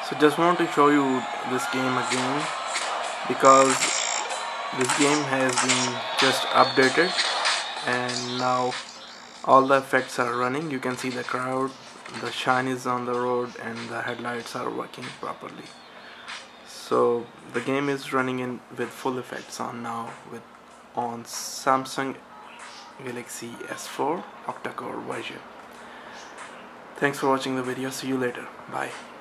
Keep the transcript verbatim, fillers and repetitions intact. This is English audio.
So just want to show you this game again, because this game has been just updated and now all the effects are running. You can see the crowd, the shine is on the road, and the headlights are working properly. So the game is running in with full effects on now with on Samsung Galaxy S four octa core version. Thanks for watching the video. See you later. Bye.